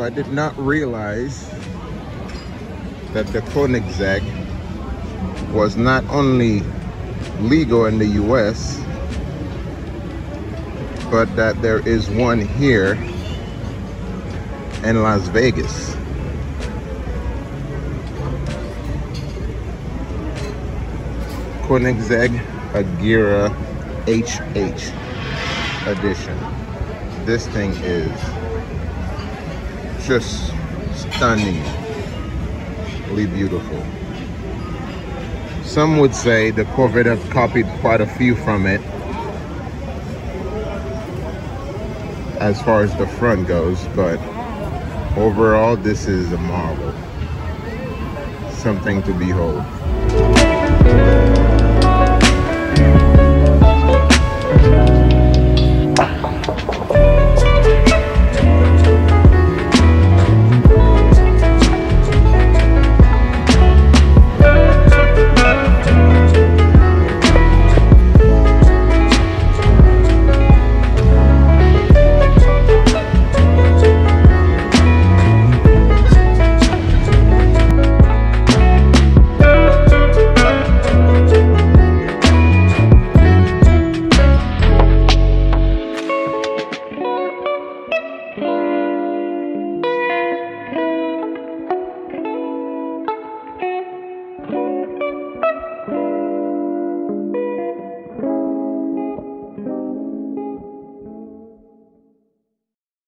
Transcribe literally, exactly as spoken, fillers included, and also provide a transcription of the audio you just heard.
I did not realize that the Koenigsegg was not only legal in the U S, but that there is one here in Las Vegas. Koenigsegg Agera H H edition. This thing is just stunningly beautiful. Some would say the Corvette have copied quite a few from it as far as the front goes, but overall this is a marvel. Something to behold.